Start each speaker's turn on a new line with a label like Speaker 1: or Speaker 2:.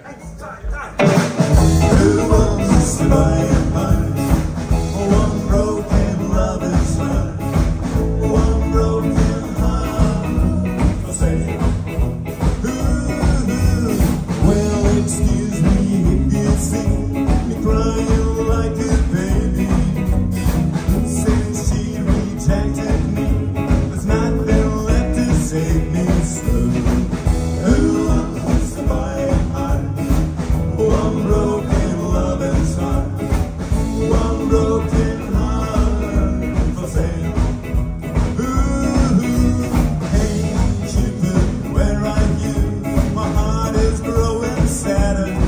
Speaker 1: Who wants to buy a heart? One broken love is hard. One broken heart for sale. Well, excuse me if you see me crying like a baby. Since she rejected me, there's nothing left to save me slow. Who wants to buy a heart? One broken love is hard. One broken heart for sale. Hey, Cupid, where are you? My heart is growing sadder.